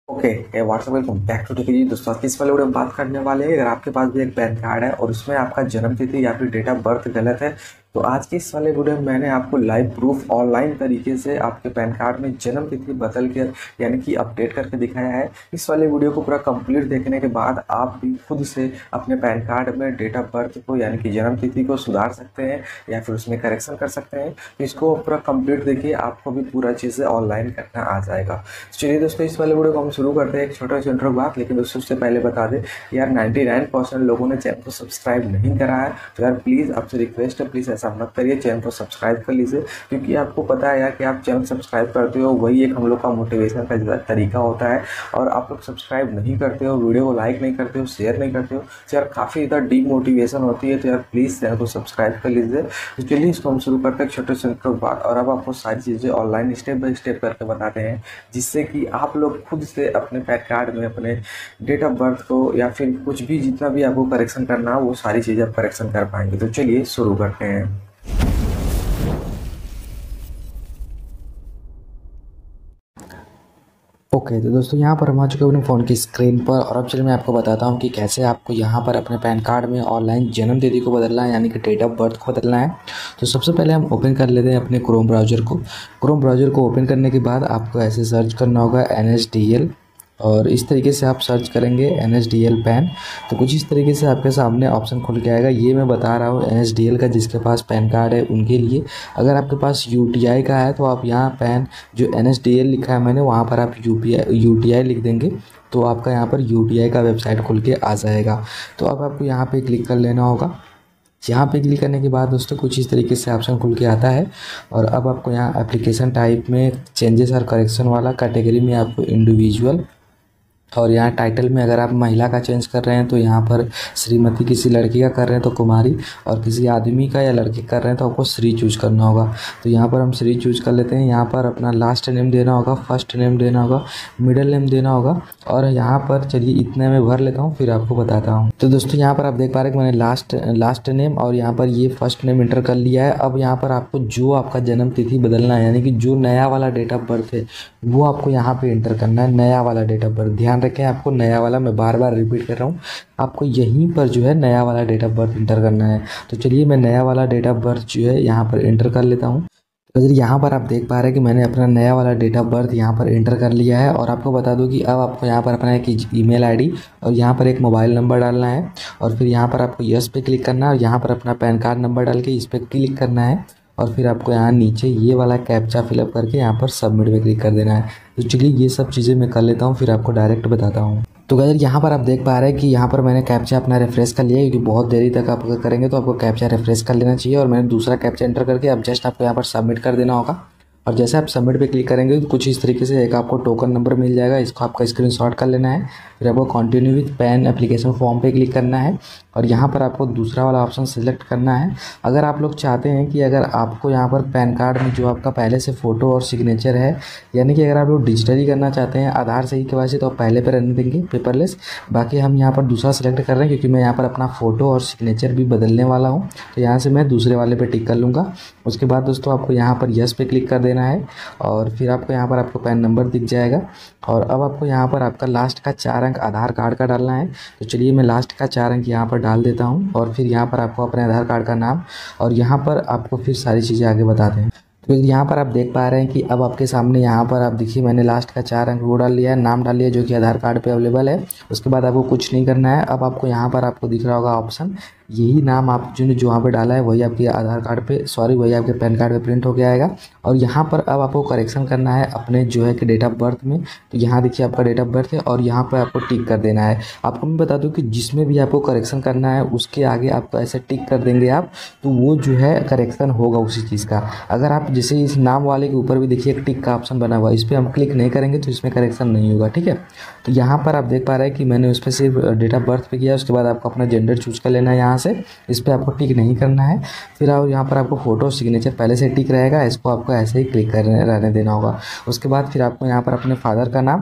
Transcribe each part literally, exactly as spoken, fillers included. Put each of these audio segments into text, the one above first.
Okay okay, what's up welcome back to tech ji. दोस्तों आज इस वाले वीडियो में बात करने वाले हैं, अगर आपके पास भी एक पैन कार्ड है और उसमें आपका जन्म तिथि या फिर डेट ऑफ बर्थ गलत है तो आज की इस वाले वीडियो में मैंने आपको लाइव प्रूफ ऑनलाइन तरीके से आपके पैन कार्ड में जन्म तिथि बदल के यानी कि अपडेट करके दिखाया है। इस वाले वीडियो को पूरा कंप्लीट देखने के बाद आप भी खुद से अपने पैन कार्ड में डेट ऑफ बर्थ को यानी कि जन्म तिथि को सुधार सकते हैं या फिर उसमें करेक्शन कर सकते हैं। तो इसको पूरा कंप्लीट देखिए, आपको भी पूरा चीज़ें ऑनलाइन करना आ जाएगा। चलिए दोस्तों इस वाले वीडियो को हम शुरू करते हैं एक छोटा सा इंट्रो बात। लेकिन दोस्तों उससे पहले बता दें यार निन्यानवे परसेंट लोगों ने चैनल को सब्सक्राइब नहीं करा है, तो यार प्लीज़ आपसे रिक्वेस्ट है, प्लीज़ ऐसा मत करिए, चैनल को सब्सक्राइब कर लीजिए। क्योंकि आपको पता है यार कि आप चैनल सब्सक्राइब करते हो वही एक हम लोग का मोटिवेशन का तरीका होता है। और आप लोग सब्सक्राइब नहीं करते हो, वीडियो को लाइक नहीं करते हो, शेयर नहीं करते हो, तो यार काफ़ी इधर डीमोटिवेशन होती है। तो यार प्लीज़ चैनल को सब्सक्राइब कर लीजिए। तो चलिए इसको हम शुरू करते हैं छोटे से इंट्रो बात। और अब आपको सारी चीज़ें ऑनलाइन स्टेप बाय स्टेप करके बताते हैं, जिससे कि आप लोग खुद से अपने पैन कार्ड में अपने डेट ऑफ बर्थ को या फिर कुछ भी जितना भी आपको करेक्शन करना हो वो सारी चीज़ें आप करेक्शन कर पाएंगे। तो चलिए शुरू करते हैं। ओके तो दोस्तों यहाँ पर हम आ चुके हैं अपने फ़ोन की स्क्रीन पर। और अब चलिए मैं आपको बताता हूँ कि कैसे आपको यहाँ पर अपने पैन कार्ड में ऑनलाइन जन्म तिथि को बदलना है, यानी कि डेट ऑफ बर्थ को बदलना है। तो सबसे पहले हम ओपन कर लेते हैं अपने क्रोम ब्राउज़र को। क्रोम ब्राउज़र को ओपन करने के बाद आपको ऐसे सर्च करना होगा एन एस डी एल, और इस तरीके से आप सर्च करेंगे N S D L PAN. तो कुछ इस तरीके से आपके सामने ऑप्शन खुल के आएगा। ये मैं बता रहा हूँ एन एस डी एल का, जिसके पास पैन कार्ड है उनके लिए। अगर आपके पास यू टी आई का है तो आप यहाँ पैन जो एन एस डी एल लिखा है मैंने, वहाँ पर आप U P I U T I लिख देंगे तो आपका यहाँ पर यू टी आई का वेबसाइट खुल के आ जाएगा। तो अब आपको यहाँ पे क्लिक कर लेना होगा। यहाँ पे क्लिक करने के बाद दोस्तों कुछ इस तरीके से ऑप्शन खुल के आता है। और अब आपको यहाँ एप्लीकेशन टाइप में चेंजेस और करेक्शन वाला कैटेगरी में आपको इंडिविजुअल, और यहाँ टाइटल में अगर आप महिला का चेंज कर रहे हैं तो यहाँ पर श्रीमती, किसी लड़की का कर रहे हैं तो कुमारी, और किसी आदमी का या लड़के कर रहे हैं तो आपको श्री चूज करना होगा। तो यहाँ पर हम श्री चूज कर लेते हैं। यहाँ पर अपना लास्ट नेम देना होगा, फर्स्ट नेम देना होगा, मिडिल नेम देना होगा। और यहाँ पर चलिए इतने में भर लेता हूँ फिर आपको बताता हूँ। तो दोस्तों यहाँ पर आप देख पा रहे हैं कि मैंने लास्ट लास्ट नेम और यहाँ पर ये फर्स्ट नेम इंटर कर लिया है। अब यहाँ पर आपको जो आपका जन्म तिथि बदलना है, यानी कि जो नया वाला डेट ऑफ बर्थ है वो आपको यहाँ पे इंटर करना है, नया वाला डेट ऑफ बर्थ। ध्यान रखें आपको नया वाला, मैं बार बार रिपीट कर रहा हूँ, आपको यहीं पर जो है नया वाला डेट ऑफ बर्थ इंटर करना है। तो चलिए मैं नया वाला डेट ऑफ बर्थ जो है यहाँ पर इंटर कर लेता हूँ। तो यहाँ पर आप देख पा रहे हैं कि मैंने अपना नया वाला डेट ऑफ बर्थ यहाँ पर इंटर कर लिया है। और आपको बता दूं कि अब आपको यहाँ पर अपना एक ईमेल आईडी और यहाँ पर एक मोबाइल नंबर डालना है। और फिर यहाँ पर आपको यस पे क्लिक करना है और यहाँ पर अपना पैन कार्ड नंबर डाल के इस पर क्लिक करना है। और फिर आपको यहाँ नीचे ये वाला कैप्चा फिलअप करके यहाँ पर सबमिट पे क्लिक कर देना है। तो चलिए ये सब चीज़ें मैं कर लेता हूँ, फिर आपको डायरेक्ट बताता हूँ। तो गाइस यहाँ पर आप देख पा रहे हैं कि यहाँ पर मैंने कैप्चा अपना रिफ्रेश कर लिया है, क्योंकि बहुत देरी तक आप अगर करेंगे तो आपको कैप्चा रिफ्रेश कर लेना चाहिए। और मैंने दूसरा कैप्चा एंटर करके अब जस्ट आपको यहाँ पर सबमिट कर देना होगा। और जैसे आप सबमिट पे क्लिक करेंगे तो कुछ इस तरीके से एक आपको टोकन नंबर मिल जाएगा, इसको आपका स्क्रीनशॉट कर लेना है। फिर आपको continue with PAN application form पे क्लिक करना है और यहाँ पर आपको दूसरा वाला ऑप्शन सिलेक्ट करना है। अगर आप लोग चाहते हैं कि अगर आपको यहाँ पर पैन कार्ड में जो आपका पहले से फ़ोटो और सिग्नेचर है, यानी कि अगर आप लोग डिजिटली करना चाहते हैं आधार से ही के वासी, तो आप पहले पर रहने देंगे पेपरलेस। बाकी हम यहाँ पर दूसरा सेलेक्ट कर रहे हैं क्योंकि मैं यहाँ पर अपना फ़ोटो और सिग्नेचर भी बदलने वाला हूँ। तो यहाँ से मैं दूसरे वाले पर टिक कर लूँगा। उसके बाद दोस्तों आपको यहाँ पर यस पे क्लिक कर देना है और फिर आपको यहाँ पर आपको पैन नंबर दिख जाएगा। और अब आपको यहाँ पर आपका लास्ट का चार अंक आधार कार्ड का डालना है। तो चलिए मैं लास्ट का चार अंक यहाँ पर डाल देता हूँ। और फिर यहाँ पर आपको अपने आधार कार्ड का नाम और यहाँ पर आपको फिर सारी चीज़ें आगे बताते हैं। तो यहाँ पर आप देख पा रहे हैं कि अब आपके सामने यहाँ पर आप देखिए मैंने लास्ट का चार अंक वो डाल लिया है, नाम डाल लिया जो कि आधार कार्ड पे अवेलेबल है। उसके बाद आपको कुछ नहीं करना है। अब आपको यहाँ पर आपको दिख रहा होगा ऑप्शन, यही नाम आप जो जो वहाँ पे डाला है वही आपके आधार कार्ड पे सॉरी वही आपके पैन कार्ड पे प्रिंट हो गया आएगा। और यहाँ पर अब आपको करेक्शन करना है अपने जो है कि डेट ऑफ बर्थ में। तो यहाँ देखिए आपका डेट ऑफ बर्थ है और यहाँ पर आपको टिक कर देना है। आपको मैं बता दूँ कि जिसमें भी आपको करेक्शन करना है उसके आगे आपको ऐसे टिक कर देंगे आप, तो वो जो है करेक्शन होगा उसी चीज़ का। अगर आप जैसे इस नाम वाले के ऊपर भी देखिए एक टिक का ऑप्शन बना हुआ है, इस पर हम क्लिक नहीं करेंगे तो इसमें करेक्शन नहीं होगा, ठीक है। तो यहाँ पर आप देख पा रहे हैं कि मैंने उस पर सिर्फ डेट ऑफ बर्थ पे किया। उसके बाद आपको अपना जेंडर चूज कर लेना है यहाँ से, इस पर आपको टिक नहीं करना है। फिर आप यहाँ पर आपको फोटो सिग्नेचर पहले से टिक रहेगा, इसको आपको ऐसे ही क्लिक कर रहने देना होगा। उसके बाद फिर आपको यहाँ पर अपने फादर का नाम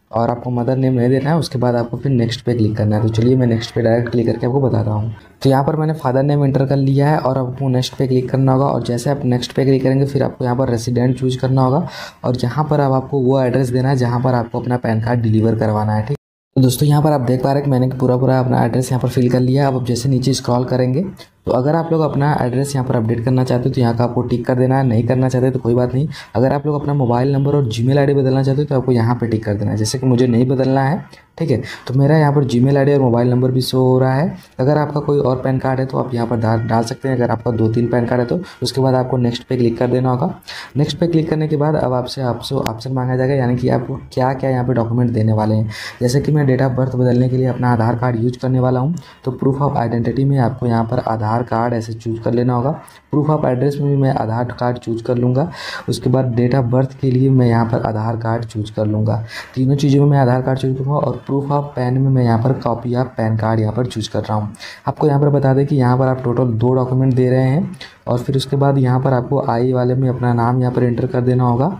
और आपको मदर नेम नहीं देना है। उसके बाद आपको फिर नेक्स्ट पे क्लिक करना है। तो चलिए मैं नेक्स्ट पे डायरेक्ट क्लिक करके आपको बताता हूँ। तो यहाँ पर मैंने फादर नेम एंटर कर लिया है और आपको नेक्स्ट पे क्लिक करना होगा। और जैसे आप नेक्स्ट पे क्लिक करेंगे फिर आपको यहाँ पर रेसिडेंट चूज करना होगा और यहाँ पर अब आपको वो एड्रेस देना है जहाँ पर आपको अपना पैन कार्ड डिलीवर करवाना है। ठीक, तो दोस्तों यहाँ पर आप देख पा रहे हैं कि मैंने पूरा पूरा अपना एड्रेस यहाँ पर फिल कर लिया है। अब आप जैसे नीचे स्क्रॉल करेंगे तो अगर आप लोग अपना एड्रेस यहाँ पर अपडेट करना चाहते हो तो यहाँ का आपको टिक कर देना है। नहीं करना चाहते तो कोई बात नहीं। अगर आप लोग अपना मोबाइल नंबर और जीमेल आईडी बदलना चाहते हो तो आपको यहाँ पे टिक कर देना है। जैसे कि मुझे नहीं बदलना है, ठीक है, तो मेरा यहाँ पर जीमेल आईडी और मोबाइल नंबर भी शो हो रहा है। अगर आपका कोई और पैन कार्ड है तो आप यहाँ पर डाल डाल सकते हैं। अगर आपका दो तीन पैन कार्ड है तो उसके बाद आपको नेक्स्ट पे क्लिक कर देना होगा। नेक्स्ट पे क्लिक करने के बाद अब आपसे आपसे ऑप्शन मांगा जाएगा, यानी कि आप क्या क्या यहाँ पे डॉक्यूमेंट देने वाले हैं। जैसे कि मैं डेट ऑफ बर्थ बदलने के लिए अपना आधार कार्ड यूज करने वाला हूँ, तो प्रूफ ऑफ आइडेंटिटी में आपको यहाँ पर आधार कार्ड ऐसे चूज कर लेना होगा। प्रूफ ऑफ एड्रेस में भी मैं आधार कार्ड चूज कर लूँगा। उसके बाद डेट ऑफ बर्थ के लिए मैं यहाँ पर आधार कार्ड चूज कर लूँगा। तीनों चीज़ों में मैं आधार कार्ड चूज करूँगा। और प्रूफ ऑफ पैन में मैं यहाँ पर कॉपी ऑफ पैन कार्ड यहाँ पर चूज कर रहा हूँ। आपको यहाँ पर बता दें कि यहाँ पर आप टोटल दो डॉक्यूमेंट दे रहे हैं। और फिर उसके बाद यहाँ पर आपको आई वाले में अपना नाम यहाँ पर एंटर कर देना होगा।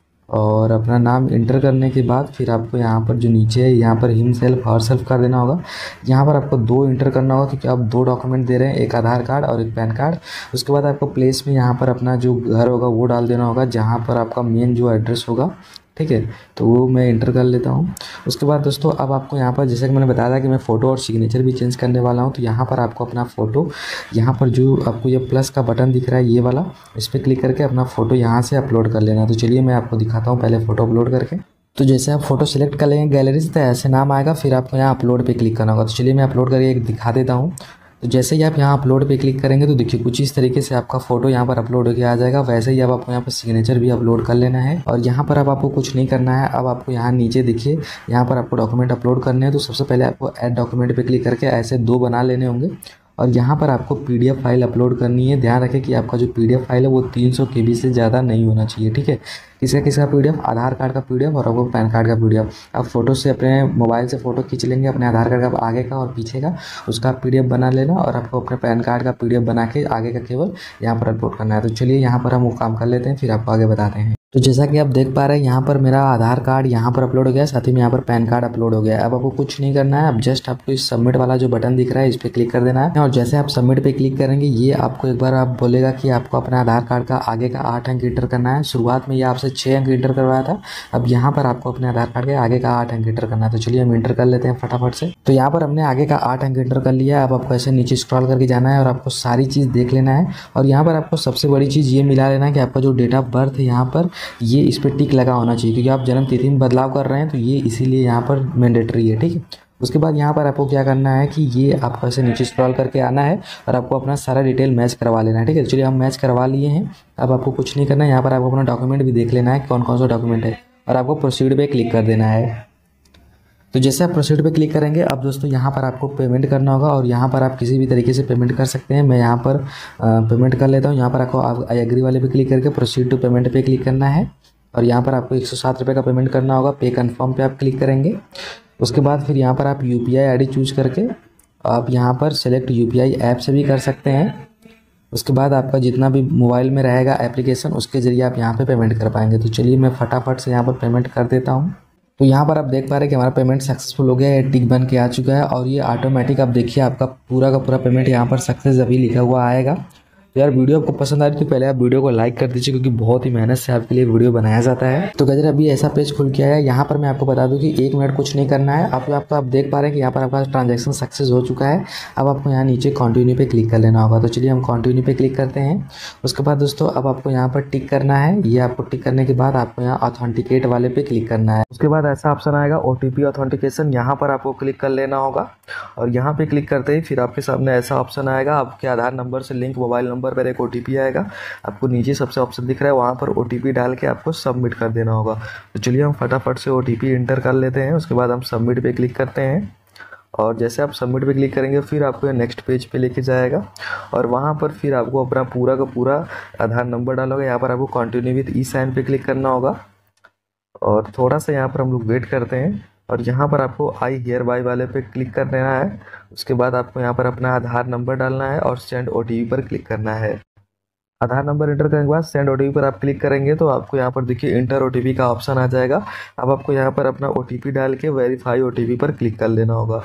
और अपना नाम इंटर करने के बाद फिर आपको यहाँ पर जो नीचे है यहाँ per him self her self कर देना होगा। यहाँ पर आपको दो इंटर करना होगा क्योंकि आप दो डॉक्यूमेंट दे रहे हैं, एक आधार कार्ड और एक पैन कार्ड। उसके बाद आपको प्लेस में यहाँ पर अपना जो घर होगा वो डाल देना होगा, जहाँ पर आपका मेन जो एड्रेस होगा, ठीक है, तो वो मैं इंटर कर लेता हूँ। उसके बाद दोस्तों अब आपको यहाँ पर जैसे कि मैंने बताया था कि मैं फ़ोटो और सिग्नेचर भी चेंज करने वाला हूँ, तो यहाँ पर आपको अपना फ़ोटो, यहाँ पर जो आपको ये प्लस का बटन दिख रहा है ये वाला, इस पर क्लिक करके अपना फ़ोटो यहाँ से अपलोड कर लेना। तो चलिए मैं आपको दिखाता हूँ पहले फ़ोटो अपलोड करके। तो जैसे आप फोटो सेलेक्ट कर लेंगे गैलरी से तो ऐसे नाम आएगा, फिर आपको यहाँ अपलोड पे क्लिक करना होगा। तो चलिए मैं अपलोड करके एक दिखा देता हूँ। तो जैसे ही आप यहाँ अपलोड पे क्लिक करेंगे तो देखिए कुछ इस तरीके से आपका फोटो यहाँ पर अपलोड होकर आ जाएगा। वैसे ही अब आपको यहाँ पर सिग्नेचर भी अपलोड कर लेना है। और यहाँ पर अब आपको कुछ नहीं करना है। अब आपको यहाँ नीचे देखिए यहाँ पर आपको डॉक्यूमेंट अपलोड करने हैं। तो सबसे पहले आपको ऐड डॉक्यूमेंट पे क्लिक करके ऐसे दो बना लेने होंगे और यहाँ पर आपको पीडीएफ फाइल अपलोड करनी है। ध्यान रखें कि आपका जो पीडीएफ फाइल है वो तीन सौ के बी से ज़्यादा नहीं होना चाहिए, ठीक है। किसका किसका पीडीएफ, आधार कार्ड का पीडीएफ और आपको पैन कार्ड का पीडीएफ। आप फोटो से अपने मोबाइल से फ़ोटो खींच लेंगे अपने आधार कार्ड का आगे का और पीछे का, उसका पीडीएफ बना लेना और आपको अपने पैन कार्ड का पीडीएफ बना के आगे का केवल यहाँ पर अपलोड करना है। तो चलिए यहाँ पर हम वो काम कर लेते हैं, फिर आपको आगे बताते हैं। तो जैसा कि आप देख पा रहे हैं यहाँ पर मेरा आधार कार्ड यहाँ पर अपलोड हो गया, साथ ही में यहाँ पर पैन कार्ड अपलोड हो गया है। अब आपको कुछ नहीं करना है। अब जस्ट आपको इस सबमिट वाला जो बटन दिख रहा है इस पर क्लिक कर देना है। और जैसे आप सबमिट पे क्लिक करेंगे ये आपको एक बार आप बोलेगा कि आपको अपना आधार कार्ड का आगे का आठ अंक इंटर करना है। शुरुआत में ये आपसे छः अंक इंटर करवाया था, अब यहाँ पर आपको अपने आधार कार्ड के आगे का आठ अंक इंटर करना है। तो चलिए हम इंटर कर लेते हैं फटाफट से। तो यहाँ पर हमने आगे का आठ अंक इंटर कर लिया है। अब आपको ऐसे नीचे स्क्रॉल करके जाना है और आपको सारी चीज़ देख लेना है। और यहाँ पर आपको सबसे बड़ी चीज़ ये मिला लेना है कि आपका जो डेट ऑफ बर्थ है यहाँ पर ये इस पर टिक लगा होना चाहिए, क्योंकि आप जन्म तिथि में बदलाव कर रहे हैं तो ये इसीलिए यहाँ पर मैंडेटरी है, ठीक है। उसके बाद यहाँ पर आपको क्या करना है कि ये आपको ऐसे नीचे स्क्रॉल करके आना है और आपको अपना सारा डिटेल मैच करवा लेना है, ठीक है। चलिए हम मैच करवा लिए हैं। अब आपको कुछ नहीं करना है। यहाँ पर आपको अपना डॉक्यूमेंट भी देख लेना है कौन कौन सा डॉक्यूमेंट है और आपको प्रोसीड पे क्लिक कर देना है। तो जैसे आप प्रोसीड पे क्लिक करेंगे अब दोस्तों यहाँ पर आपको पेमेंट करना होगा और यहाँ पर आप किसी भी तरीके से पेमेंट कर सकते हैं। मैं यहाँ पर पेमेंट कर लेता हूँ। यहाँ पर आपको आई एग्री वाले पे क्लिक करके प्रोसीड टू पेमेंट पे क्लिक करना है और यहाँ पर आपको एक सौ सात रुपये का पेमेंट करना होगा। पे कन्फर्म पे आप क्लिक करेंगे। उसके बाद फिर यहाँ पर आप U P I I D choose करके आप यहाँ पर select U P I app से भी कर सकते हैं। उसके बाद आपका जितना भी मोबाइल में रहेगा एप्लीकेशन उसके ज़रिए आप यहाँ पे पेमेंट कर पाएंगे। तो चलिए मैं फटाफट से यहाँ पर पेमेंट कर देता हूँ। तो यहाँ पर आप देख पा रहे हैं कि हमारा पेमेंट सक्सेसफुल हो गया है, टिक बन के आ चुका है और ये ऑटोमेटिक आप देखिए आपका पूरा का पूरा पेमेंट यहाँ पर सक्सेस अभी लिखा हुआ आएगा। तो यार वीडियो आपको पसंद आ रही तो पहले आप वीडियो को लाइक कर दीजिए, क्योंकि बहुत ही मेहनत से आपके लिए वीडियो बनाया जाता है। तो गजर अभी ऐसा पेज खुल के आया। यहाँ पर मैं आपको बता दूं कि एक मिनट कुछ नहीं करना है। आप आपको आप देख पा रहे हैं कि यहाँ पर आपका ट्रांजैक्शन सक्सेस हो चुका है। अब आपको यहाँ नीचे कंटिन्यू पे क्लिक कर लेना होगा। तो चलिए हम कंटिन्यू पे क्लिक करते हैं। उसके बाद दोस्तों अब आपको यहाँ पर टिक करना है। ये आपको टिक करने के बाद आपको यहाँ ऑथेंटिकेट वाले पे क्लिक करना है। उसके बाद ऐसा ऑप्शन आएगा ओ टी पी ऑथेंटिकेशन, यहाँ पर आपको क्लिक कर लेना होगा और यहाँ पे क्लिक करते ही फिर आपके सामने ऐसा ऑप्शन आएगा। आपके आधार नंबर से लिंक मोबाइल नंबर पर एक ओ टी पी आएगा। आपको नीचे सबसे ऑप्शन दिख रहा है वहाँ पर ओ टी पी डाल के आपको सबमिट कर देना होगा। तो चलिए हम फटाफट से ओ टी पी इंटर कर लेते हैं। उसके बाद हम सबमिट पे क्लिक करते हैं और जैसे आप सबमिट पे क्लिक करेंगे फिर आपको नेक्स्ट पेज पे लेके जाएगा और वहाँ पर फिर आपको अपना पूरा का पूरा आधार नंबर डालोगे। यहाँ पर आपको कंटिन्यू विथ ई साइन पे क्लिक करना होगा और थोड़ा सा यहाँ पर हम लोग वेट करते हैं और यहाँ पर आपको आई हियर बाय वाले पे क्लिक कर देना है। उसके बाद आपको यहाँ पर अपना आधार नंबर डालना है और सेंड ओ टी पी पर क्लिक करना है। आधार नंबर एंटर करने के बाद सेंड ओटीपी पर आप क्लिक करेंगे तो आपको यहाँ पर देखिए इंटर ओटीपी का ऑप्शन आ जाएगा। अब आपको यहाँ पर अपना ओटीपी डाल के वेरीफाई ओटीपी पर क्लिक कर लेना होगा।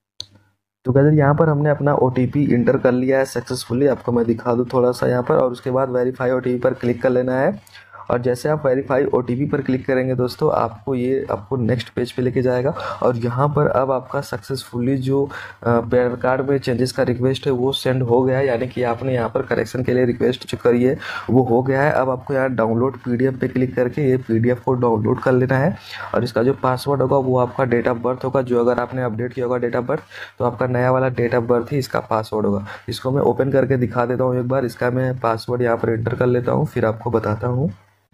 तो गाइस यहाँ पर हमने अपना ओटीपी इंटर कर लिया है सक्सेसफुली। आपको मैं दिखा दूँ थोड़ा सा यहाँ पर, और उसके बाद वेरीफाई ओटीपी पर क्लिक कर लेना है। और जैसे आप वेरीफाई ओटीपी पर क्लिक करेंगे दोस्तों, आपको ये आपको नेक्स्ट पेज पे लेके जाएगा। और यहाँ पर अब आपका सक्सेसफुली जो पैन कार्ड में चेंजेस का रिक्वेस्ट है वो सेंड हो गया है, यानी कि आपने यहाँ पर करेक्शन के लिए रिक्वेस्ट जो करी है वो हो गया है। अब आपको यहाँ डाउनलोड पीडीएफ पे क्लिक करके ये पीडीएफ को डाउनलोड कर लेना है। और इसका जो पासवर्ड होगा वो आपका डेट ऑफ बर्थ होगा, जो अगर आपने अपडेट किया होगा डेट ऑफ बर्थ तो आपका नया वाला डेट ऑफ बर्थ ही इसका पासवर्ड होगा। इसको मैं ओपन करके दिखा देता हूँ एक बार। इसका मैं पासवर्ड यहाँ पर एंटर कर लेता हूँ, फिर आपको बताता हूँ।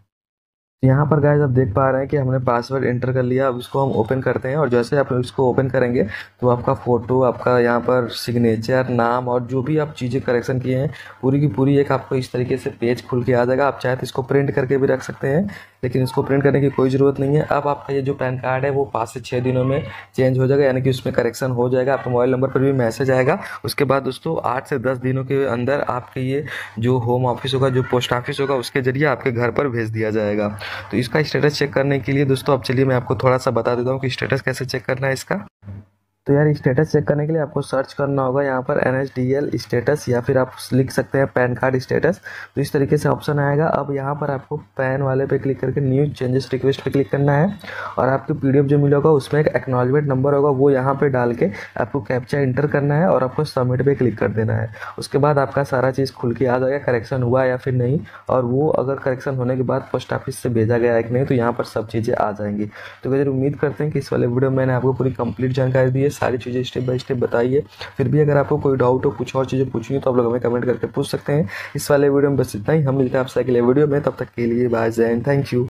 यहाँ पर गाइस आप देख पा रहे हैं कि हमने पासवर्ड एंटर कर लिया। अब इसको हम ओपन करते हैं, और जैसे आप इसको ओपन करेंगे तो आपका फ़ोटो, आपका यहाँ पर सिग्नेचर, नाम और जो भी आप चीज़ें करेक्शन किए हैं पूरी की पूरी एक आपको इस तरीके से पेज खुल के आ जाएगा। आप चाहे तो इसको प्रिंट करके भी रख सकते हैं, लेकिन इसको प्रिंट करने की कोई ज़रूरत नहीं है। अब आपका ये जो पैन कार्ड है वो पाँच से छः दिनों में चेंज हो जाएगा, यानी कि उसमें करेक्शन हो जाएगा। आपके मोबाइल नंबर पर भी मैसेज आएगा। उसके बाद दोस्तों आठ से दस दिनों के अंदर आपके ये जो होम ऑफिस होगा, जो पोस्ट ऑफिस होगा, उसके जरिए आपके घर पर भेज दिया जाएगा। तो इसका स्टेटस चेक करने के लिए दोस्तों अब चलिए मैं आपको थोड़ा सा बता देता हूँ कि स्टेटस कैसे चेक करना है इसका। तो यार स्टेटस चेक करने के लिए आपको सर्च करना होगा यहाँ पर N S D L status, या फिर आप लिख सकते हैं पैन कार्ड स्टेटस। तो इस तरीके से ऑप्शन आएगा। अब यहाँ पर आपको पैन वाले पे क्लिक करके न्यू चेंजेस रिक्वेस्ट पे क्लिक करना है, और आपको पीडीएफ जो मिला होगा उसमें एक एक्नॉलेजमेंट नंबर होगा, वो यहाँ पे डाल के आपको कैप्चा इंटर करना है और आपको सबमिट पे क्लिक कर देना है। उसके बाद आपका सारा चीज़ खुल के आ जाएगा, करेक्शन हुआ या फिर नहीं, और वो अगर करेक्शन होने के बाद पोस्ट ऑफिस से भेजा गया है कि नहीं, तो यहाँ पर सब चीज़ें आ जाएंगी। तो वैसे उम्मीद करते हैं कि इस वाले वीडियो में मैंने आपको पूरी कंप्लीट जानकारी दी है, सारी चीज़ें स्टेप बाय स्टेप बताइए। फिर भी अगर आपको कोई डाउट हो, कुछ और चीज़ें पूछनी तो आप लोग हमें कमेंट करके पूछ सकते हैं। इस वाले वीडियो में बस इतना ही। हम मिलते हैं आपसे अगले वीडियो में, तब तक के लिए बाय जय हिंद, थैंक यू।